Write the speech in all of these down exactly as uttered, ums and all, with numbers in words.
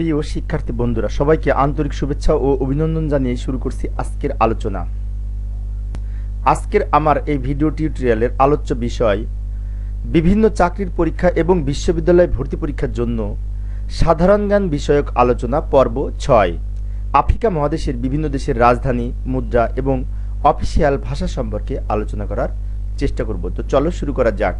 প্রিয় শিক্ষার্থী বন্ধুরা, সবাইকে আন্তরিক শুভেচ্ছা ও অভিনন্দন জানিয়ে শুরু করছি আজকের আলোচনা। আজকের আমার এই ভিডিও টিউটোরিয়ালের আলোচ্য বিষয় বিভিন্ন চাকরির পরীক্ষা এবং বিশ্ববিদ্যালয় ভর্তি পরীক্ষার জন্য সাধারণ জ্ঞান বিষয়ক আলোচনা পর্ব ছয়। আফ্রিকা মহাদেশের বিভিন্ন দেশের রাজধানী, মুদ্রা এবং অফিসিয়াল ভাষা সম্পর্কে আলোচনা করার চেষ্টা করব। তো চলো শুরু করা যাক।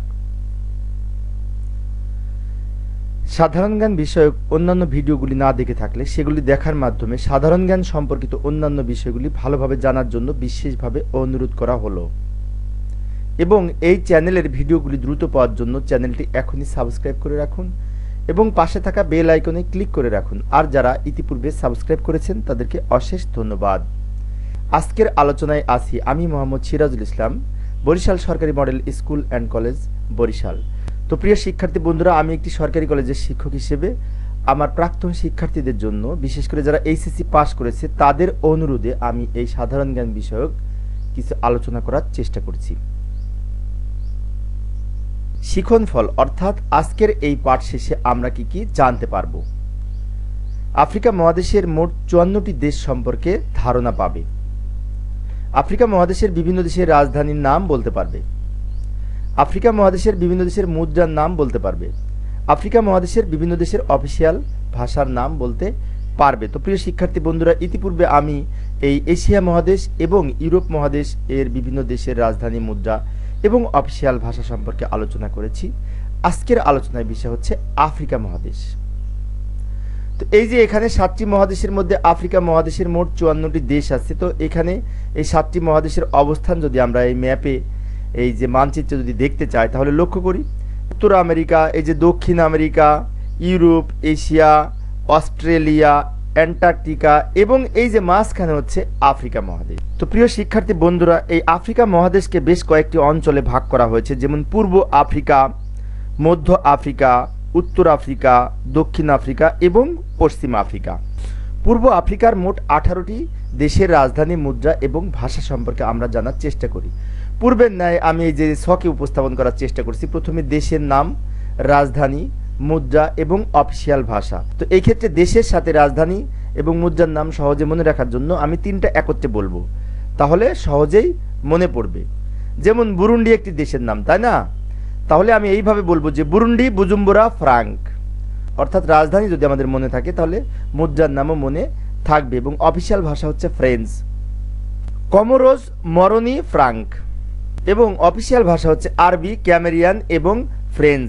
সাধারণ জ্ঞান বিষয়ক অন্যান্য ভিডিওগুলি না দেখে থাকলে সেগুলি দেখার মাধ্যমে সাধারণ জ্ঞান সম্পর্কিত অন্যান্য বিষয়গুলি ভালোভাবে জানার জন্য বিশেষভাবে অনুরোধ করা হলো। এবং এই চ্যানেলের ভিডিওগুলি দ্রুত পাওয়ার জন্য চ্যানেলটি এখনই সাবস্ক্রাইব করে রাখুন এবং পাশে থাকা বেল আইকনে ক্লিক করে রাখুন। আর যারা ইতিপূর্বে সাবস্ক্রাইব করেছেন তাদেরকে অশেষ ধন্যবাদ। আজকের আলোচনায় আসি আমি মোহাম্মদ সিরাজুল ইসলাম, বরিশাল সরকারি model school and college, Barishal. তো প্রিয় শিক্ষার্থী বন্ধুরা, আমি একটি সরকারি কলেজের শিক্ষক হিসেবে আমার প্রাক্তন শিক্ষার্থীদের জন্য, বিশেষ করে যারা এইচএসসি পাস করেছে তাদের অনুরোধে আমি এই সাধারণ জ্ঞান বিষয়ক কিছু আলোচনা করার চেষ্টা করছি। শিক্ষণফল অর্থাৎ আজকের এই পাঠ শেষে আমরা কি কি জানতে পারবো। আফ্রিকা মহাদেশের মোট চুয়ান্নটি দেশ সম্পর্কে ধারণা পাবে। আফ্রিকা মহাদেশের বিভিন্ন দেশের রাজধানীর নাম বলতে পারবে। আফ্রিকা মহাদেশের বিভিন্ন দেশের মুদ্রার নাম বলতে পারবে। আফ্রিকা মহাদেশের বিভিন্ন দেশের অফিসিয়াল ভাষার নাম বলতে পারবে। তো প্রিয় শিক্ষার্থী বন্ধুরা, ইতিপূর্বে আমি এই এশিয়া মহাদেশ এবং ইউরোপ মহাদেশ এর বিভিন্ন দেশের রাজধানী, মুদ্রা এবং অফিসিয়াল ভাষা সম্পর্কে আলোচনা করেছি। আজকের আলোচনার বিষয় হচ্ছে আফ্রিকা মহাদেশ। তো এই যে এখানে সাতটি মহাদেশের মধ্যে আফ্রিকা মহাদেশের মোট চুয়ান্নটি দেশ আছে। তো এখানে এই সাতটি মহাদেশের অবস্থান যদি আমরা এই ম্যাপে, এই যে মানচিত্রে যদি দেখতে চাই, তাহলে লক্ষ্য করি উত্তর আমেরিকা, এই যে দক্ষিণ America, Europe, Asia, Australia, Antarctica এবং এই যে মাঝখানে হচ্ছে আফ্রিকা মহাদেশ। তো প্রিয় শিক্ষার্থী বন্ধুরা, এই আফ্রিকা মহাদেশকে বেশ কয়েকটি অঞ্চলে ভাগ করা হয়েছে, যেমন পূর্ব আফ্রিকা, মধ্য আফ্রিকা, উত্তর আফ্রিকা, দক্ষিণ আফ্রিকা এবং পশ্চিম আফ্রিকা। পূর্ব আফ্রিকার মোট আঠারোটি দেশের রাজধানী, মুদ্রা এবং ভাষা সম্পর্কে আমরা জানার চেষ্টা করি। পূর্বের ন্যায় আমি এই যে ছকে উপস্থাপন করার চেষ্টা করছি। প্রথমে দেশের নাম, রাজধানী, মুদ্রা এবং অফিসিয়াল ভাষা। তো এই ক্ষেত্রে দেশের সাথে রাজধানী এবং মুদ্রার নাম সহজে মনে রাখার জন্য আমি তিনটা একত্রে বলবো, তাহলে সহজেই মনে পড়বে। যেমন বুরুন্ডি একটি দেশের নাম, তাই না? তাহলে আমি এইভাবে বলবো যে বুরুন্ডি, বুজুম্বুরা, ফ্রাঙ্ক। অর্থাৎ রাজধানী যদি আমাদের মনে থাকে তাহলে মুদ্রার নামও মনে থাকবে এবং অফিসিয়াল ভাষা হচ্ছে ফ্রেঞ্চ। কমোরোস, মরনি, ফ্রাঙ্ক এবং অফিসিয়াল ভাষা হচ্ছে আরবি, ক্যামেরিয়ান এবং ফ্রেঞ্চ।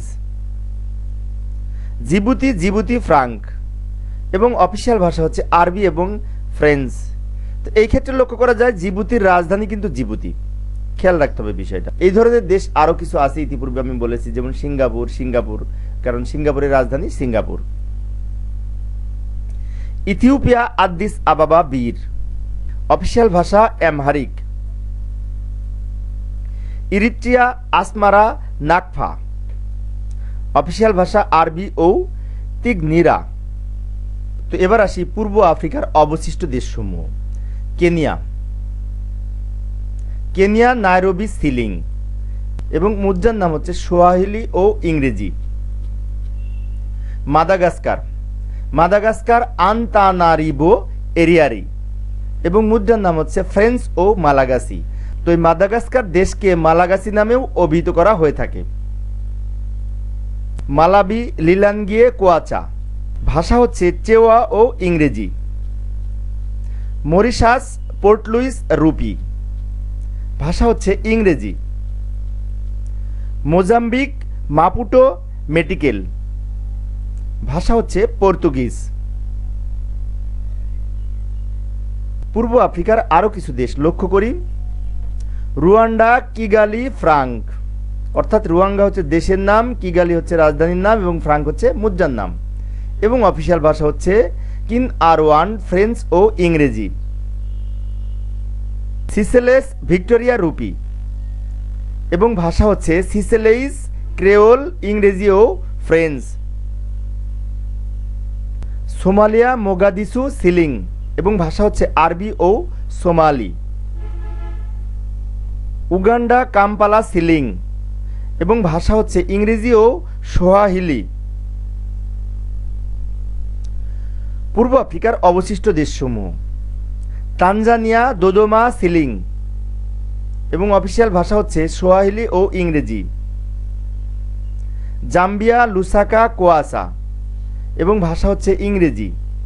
জিবুতি, জিবুতি, ফ্রাঙ্ক এবং অফিসিয়াল ভাষা হচ্ছে আরবি এবং ফ্রেঞ্চ। তো এই ক্ষেত্রে লক্ষ্য করা যায় জিবুতির রাজধানী কিন্তু জিবুতি, খেয়াল রাখতে হবে বিষয়টা। এই ধরনের দেশ আরো কিছু আছে, ইতিপূর্বে আমি বলেছি, যেমন সিঙ্গাপুর, সিঙ্গাপুর কারণ সিঙ্গাপুরের রাজধানী সিঙ্গাপুর। ইথিওপিয়া, আদ্দিস আবাবা, বীর, অফিসিয়াল ভাষা অ্যামহারিক। ইরিট্রিয়া, আসমারা, নাকফা, অফিসিয়াল ভাষা আরবি ও তিগনিরা। তো এবার আসি পূর্ব আফ্রিকার অবশিষ্ট দেশসমূহ। কেনিয়া, কেনিয়া, নাইরোবি, সিলিং এবং মুদ্রার নাম হচ্ছে সোয়াহিলি ও ইংরেজি। মাদাগাস্কার, মাদাগাস্কার, আন্তানারিবো এরিয়ারি এবং মুদ্রার নাম হচ্ছে ফ্রেঞ্চ ও মালাগাসি। তো এই মাদাগাস্কার দেশকে মালাগাসি নামেও অভিহিত করা হয়ে থাকে। মালাবি, লিলাঙ্গিয়ে, কোয়াচা, ভাষা হচ্ছে চেওয়া ও ইংরেজি। মরিশাস, পোর্ট লুইস, রুপি, ভাষা হচ্ছে ইংরেজি। মোজাম্বিক, মাপুটো, মেটিকেল, ভাষা হচ্ছে পর্তুগিজ। পূর্ব আফ্রিকার আরো কিছু দেশ লক্ষ্য করি। রুয়ান্ডা, কিগালি, ফ্রাঙ্ক, অর্থাৎ রুয়াঙ্গা হচ্ছে দেশের নাম, কিগালি হচ্ছে রাজধানীর নাম এবং ফ্রাঙ্ক হচ্ছে মুদ্রার নাম এবং অফিসিয়াল ভাষা হচ্ছে কিন আর ওয়ান, ফ্রেঞ্চ ও ইংরেজি। সিসেলেস, ভিক্টোরিয়া, রুপি এবং ভাষা হচ্ছে সিসেলেইস, ক্রেওল, ইংরেজি ও ফ্রেঞ্চ। সোমালিয়া, মোগাদিসু, সিলিং এবং ভাষা হচ্ছে আরবি ও সোমালি। উগান্ডা, কাম্পালা, সিলিং এবং ভাষা হচ্ছে ইংরেজি ও সোয়াহিলি। পূর্ব আফ্রিকার অবশিষ্ট দেশসমূহ: তানজানিয়া দোদোমা সিলিং এবং অফিসিয়াল ভাষা হচ্ছে সোয়াহিলি ও ইংরেজি। জাম্বিয়া লুসাকা কোয়াসা এবং ভাষা হচ্ছে ইংরেজি।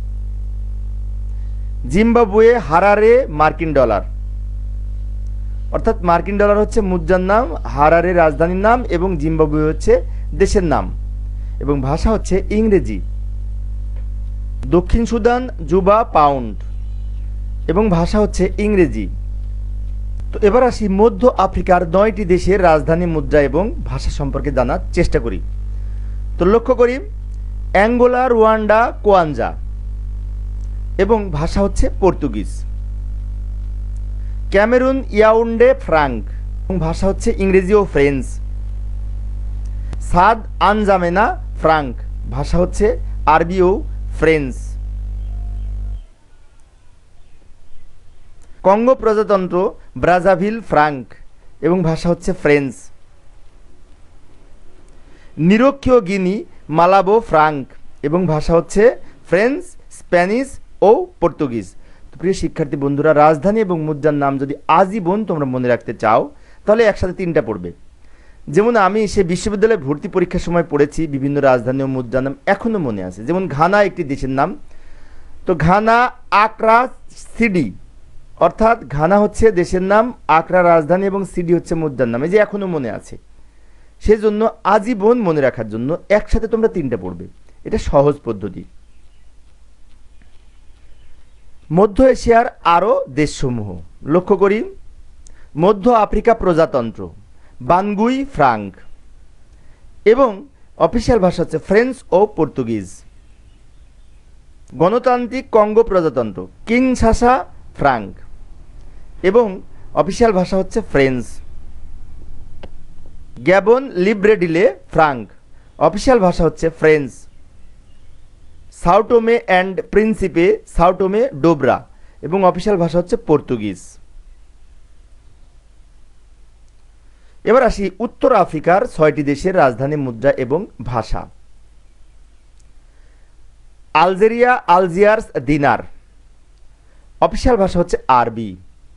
জিম্বাবুয়ে হারারে মার্কিন ডলার, অর্থাৎ মার্কিন ডলার হচ্ছে মুদ্রার নাম, হারারে রাজধানীর নাম এবং জিম্বাবুয়ে হচ্ছে দেশের নাম এবং ভাষা হচ্ছে ইংরেজি। দক্ষিণ সুদান জুবা পাউন্ড এবং ভাষা হচ্ছে ইংরেজি। তো এবার আসি মধ্য আফ্রিকার নয়টি দেশের রাজধানী মুদ্রা এবং ভাষা সম্পর্কে জানার চেষ্টা করি। তো লক্ষ্য করি, অ্যাঙ্গোলা রুয়ান্ডা কোয়াঞ্জা এবং ভাষা হচ্ছে পর্তুগিজ। ক্যামেরুন ইয়াউন্ডে ফ্রাঙ্ক এবং ভাষা হচ্ছে ইংরেজি ও ফ্রেঞ্চ। সাদ আনজামেনা ফ্রাঙ্ক, ভাষা হচ্ছে আরবি ও ফ্রেঞ্চ। কঙ্গো প্রজাতন্ত্র ব্রাজাভিল ফ্রাঙ্ক এবং ভাষা হচ্ছে ফ্রেঞ্চ। নিরক্ষীয় গিনি মালাবো ফ্রাঙ্ক এবং ভাষা হচ্ছে ফ্রেঞ্চ, স্প্যানিশ ও পর্তুগিজ। তো প্রিয় শিক্ষার্থী বন্ধুরা, রাজধানী এবং মুদ্রার নাম যদি আজীবন তোমরা মনে রাখতে চাও তাহলে একসাথে তিনটা পড়বে। যেমন আমি সে বিশ্ববিদ্যালয়ে ভর্তি পরীক্ষার সময় পড়েছি বিভিন্ন রাজধানী ও মুদ্রার নাম এখনও মনে আছে। যেমন ঘানা একটি দেশের নাম, তো ঘানা আকরা সিডি, অর্থাৎ ঘানা হচ্ছে দেশের নাম, আকরা রাজধানী এবং সিডি হচ্ছে মুদ্রার নাম, এই যে এখনও মনে আছে। সেজন্য আজীবন মনে রাখার জন্য একসাথে তোমরা তিনটা পড়বে, এটা সহজ পদ্ধতি। মধ্য এশিয়ার আরও দেশসমূহ লক্ষ্য করি, মধ্য আফ্রিকা প্রজাতন্ত্র বানগুই ফ্রাঙ্ক এবং অফিসিয়াল ভাষা হচ্ছে ফ্রেঞ্চ ও পর্তুগিজ। গণতান্ত্রিক কঙ্গো প্রজাতন্ত্র কিনশাসা ফ্রাঙ্ক এবং অফিসিয়াল ভাষা হচ্ছে French. Gabon Libreville franc, official ভাষা হচ্ছে French. Sao Tome and Principe Sao Tome dobra এবং অফিসিয়াল ভাষা হচ্ছে পর্তুগিজ। এবার আসি উত্তর আফ্রিকার ছয়টি দেশের রাজধানী মুদ্রা এবং ভাষা। আলজেরিয়া আলজিয়ার্স দিনার, অফিসিয়াল ভাষা হচ্ছে আরবি।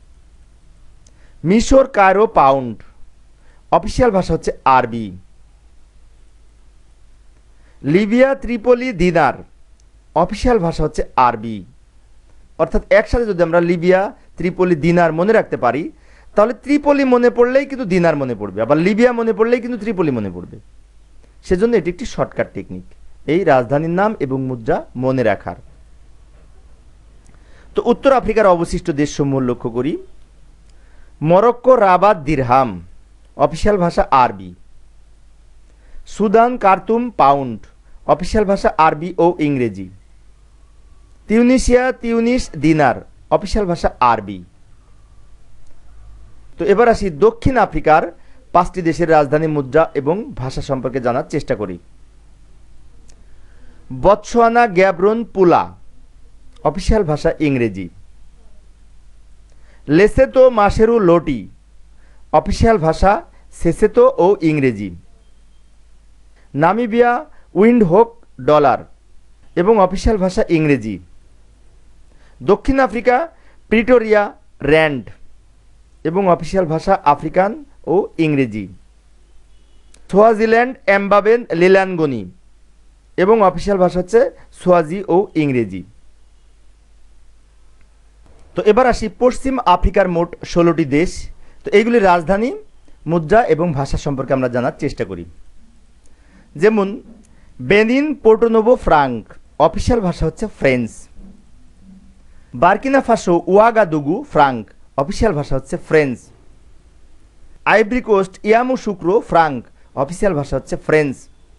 মিশর কায়রো পাউন্ড, অফিসিয়াল ভাষা হচ্ছে আরবি। লিবিয়া ত্রিপলি দিনার, অফিসিয়াল ভাষা হচ্ছে আরবি। অর্থাৎ একসাথে যদি আমরা লিবিয়া ত্রিপলি দিনার মনে রাখতে পারি তাহলে ত্রিপলি মনে পড়লেই কিন্তু দিনার মনে পড়বে, আবার লিবিয়া মনে পড়লেই কিন্তু ত্রিপলি মনে পড়বে। সেজন্য এটি একটি শর্টকাট টেকনিক এই রাজধানীর নাম এবং মুদ্রা মনে রাখার। তো উত্তর আফ্রিকার অবশিষ্ট দেশসমূহ লক্ষ্য করি, মরক্কো রাবাত দিরহাম, অফিসিয়াল ভাষা আরবি। সুদান কার্তুম পাউন্ড, অফিসিয়াল ভাষা আরবি ও ইংরেজি। তিউনিসিয়া তিউনিস দিনার, অফিসিয়াল ভাষা আরবি। তো এবার আসি দক্ষিণ আফ্রিকার পাঁচটি দেশের রাজধানী মুদ্রা এবং ভাষা সম্পর্কে জানার চেষ্টা করি। বতসোয়ানা গ্যাবরন পুলা, অফিসিয়াল ভাষা ইংরেজি। লেসোতো মাসেরু লোটি, অফিসিয়াল ভাষা সেসোতো ও ইংরেজি। নামিবিয়া উইন্ডহোক ডলার এবং অফিসিয়াল ভাষা ইংরেজি। দক্ষিণ আফ্রিকা প্রিটোরিয়া র্যান্ড এবং অফিসিয়াল ভাষা আফ্রিকান ও ইংরেজি। সোয়াজিল্যান্ড এমবাবেন লিলানগনি এবং অফিসিয়াল ভাষা হচ্ছে সোয়াজি ও ইংরেজি। তো এবার আসি পশ্চিম আফ্রিকার মোট ষোলোটি দেশ। তো এইগুলির রাজধানী মুদ্রা এবং ভাষা সম্পর্কে আমরা জানার চেষ্টা করি। যেমন বেনিন পোর্টোনোভো ফ্রাঙ্ক, অফিসিয়াল ভাষা হচ্ছে French. Burkina Faso Ouagadougou franc, official ভাষা হচ্ছে French. Ivory Coast Yamoussoukro franc, official ভাষা হচ্ছে ফ্রেঞ্চ।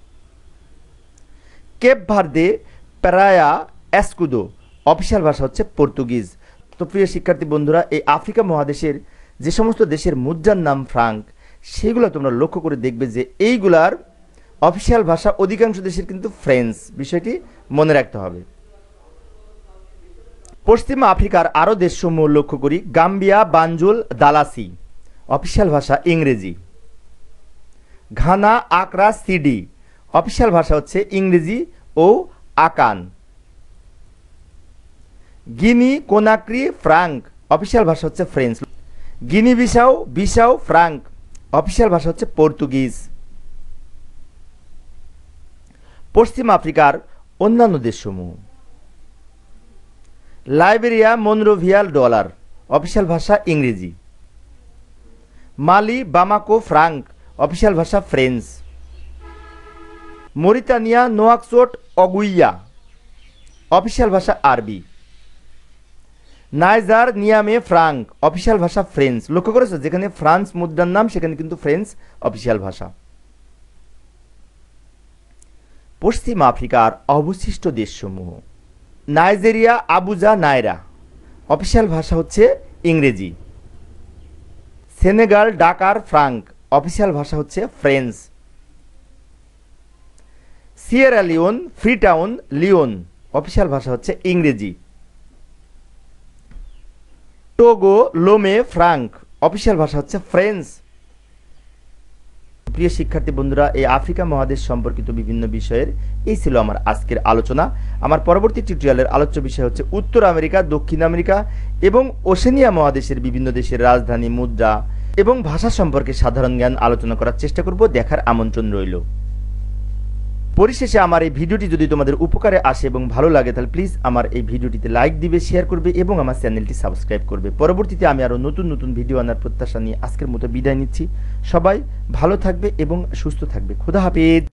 কেপ ভার্দে প্যারায়া এসকুদো, অফিসিয়াল ভাষা হচ্ছে পর্তুগিজ। তো প্রিয় শিক্ষার্থী বন্ধুরা, এই আফ্রিকা মহাদেশের যে সমস্ত দেশের মুদ্রার নাম ফ্রাঙ্ক সেগুলো তোমরা লক্ষ্য করে দেখবে যে এইগুলার অফিসিয়াল ভাষা অধিকাংশ দেশের কিন্তু ফ্রেঞ্চ, বিষয়টি মনে রাখতে হবে। পশ্চিম আফ্রিকার আরও দেশসমূহ লক্ষ্য করি, গাম্বিয়া বানজুল দালাসি, অফিসিয়াল ভাষা ইংরেজি। ঘানা আকরা সিডি, অফিসিয়াল ভাষা হচ্ছে ইংরেজি ও আকান। গিনি, কোনাক্রি, ফ্রাঙ্ক অফিসিয়াল ভাষা হচ্ছে French. Guinea Bissau, Bissau, franc official ভাষা হচ্ছে পর্তুগিজ। পশ্চিম আফ্রিকার অন্যান্য দেশসমূহ: লাইবেরিয়া, মনরোভিয়াল ডলার অফিসিয়াল ভাষা ইংরেজি। মালি, বামাকো, ফ্রাঙ্ক অফিসিয়াল ভাষা French. Mauritania, Nouakchott, ouguiya official ভাষা আরবি। নাইজার, নিয়ামে, ফ্রাঙ্ক অফিসিয়াল ভাষা ফ্রেঞ্চ। লক্ষ্য করেছো যেখানে ফ্রান্স মুদ্রার নাম সেখানে কিন্তু ফ্রেঞ্চ অফিসিয়াল ভাষা। পশ্চিম আফ্রিকার অবশিষ্ট দেশসমূহ: নাইজেরিয়া, আবুজা, নাইরা অফিসিয়াল ভাষা হচ্ছে ইংরেজি। সেনেগাল, ডাকার, ফ্রাঙ্ক অফিসিয়াল ভাষা হচ্ছে French. Sierra Leone, Freetown, leone official ভাষা হচ্ছে ইংরেজি। টোগো, লোমে, ফ্রাঙ্ক অফিসিয়াল ভাষা হচ্ছে ফ্রেঞ্চ। প্রিয় শিক্ষার্থী বন্ধুরা, এই আফ্রিকা মহাদেশ সম্পর্কিত বিভিন্ন বিষয়ের এই ছিল আমার আজকের আলোচনা। আমার পরবর্তী টিউটোরিয়ালের আলোচ্য বিষয় হচ্ছে উত্তর আমেরিকা, দক্ষিণ আমেরিকা এবং ওশেনিয়া মহাদেশের বিভিন্ন দেশের রাজধানী, মুদ্রা এবং ভাষা সম্পর্কে সাধারণ জ্ঞান আলোচনা করার চেষ্টা করব। দেখার আমন্ত্রণ রইল। পরিশেষে আমার এই ভিডিওটি যদি তোমাদের উপকারে আসে এবং ভালো লাগে তাহলে প্লিজ আমার এই ভিডিওটিতে লাইক দিবে, শেয়ার করবে এবং আমার চ্যানেলটি সাবস্ক্রাইব করবে। পরবর্তীতে আমি আরও নতুন নতুন ভিডিও আনার প্রত্যাশা নিয়ে আজকের মতো বিদায় নিচ্ছি। সবাই ভালো থাকবে এবং সুস্থ থাকবে। খোদা হাফেজ।